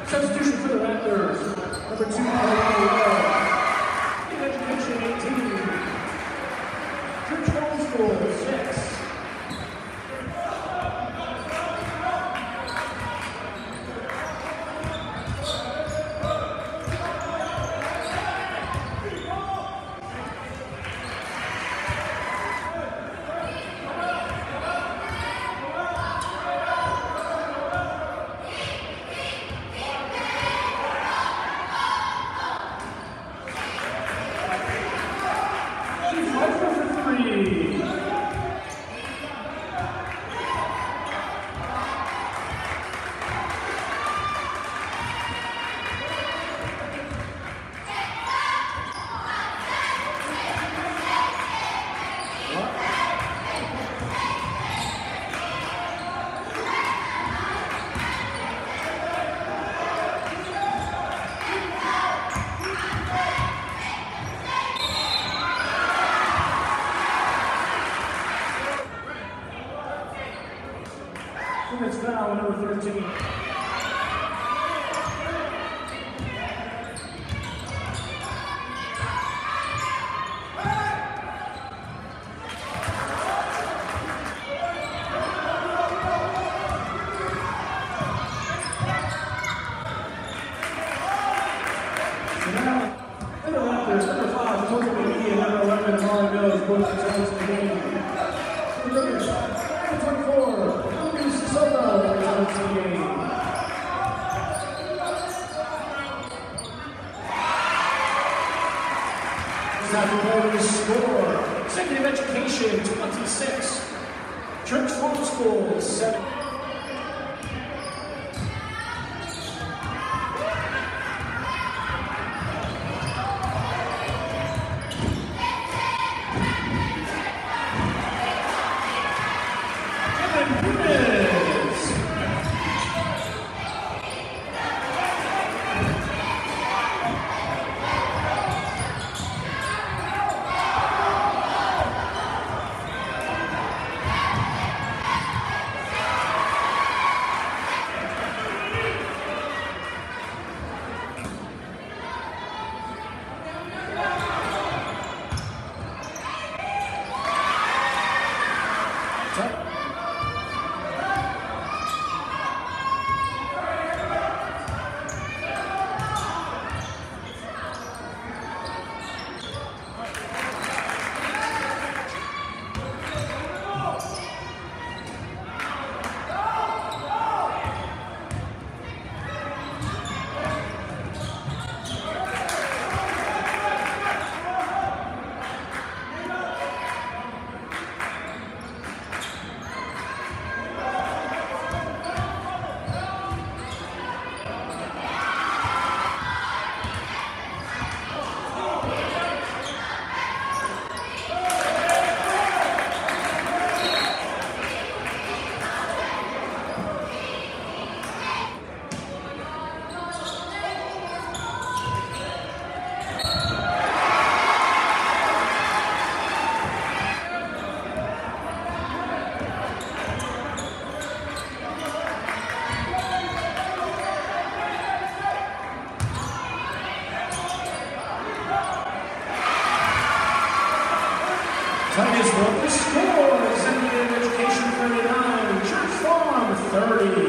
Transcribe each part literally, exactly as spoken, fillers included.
Substitution for the Raptors. Number two, Education eighteen. Church Homeschool six. It's foul, number thirteen. Score. Executive Education twenty-six. Church Homeschool seven. Jevin Muniz. Titus Wilkins-13, Executive Education thirty-nine, Church Farm thirty.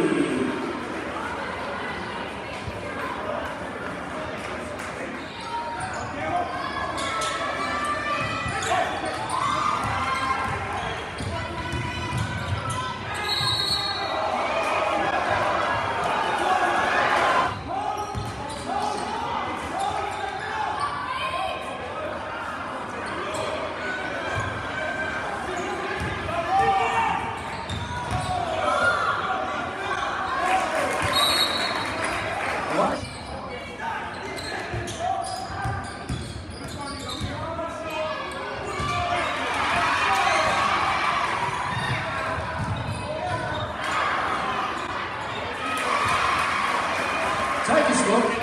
Titus Wilkins.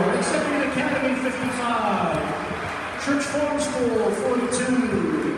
score, Executive Academy fifty-five, Church Farm School forty-two.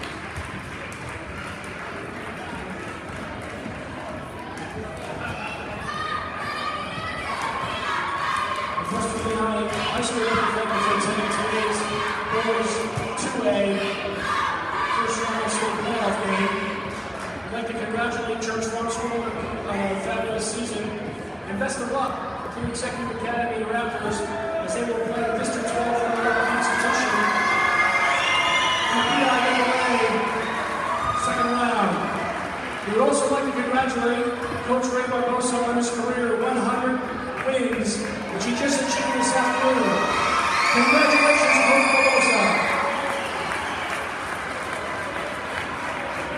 High school representative for today's boys two A first round of state playoff game. I'd like to congratulate Church Farm School on a fabulous season and best of luck to Executive Academy Raptors as they will play District twelve for the local institution in the P I A A second round. We would also like to congratulate Coach Ray Barbosa on his career one hundred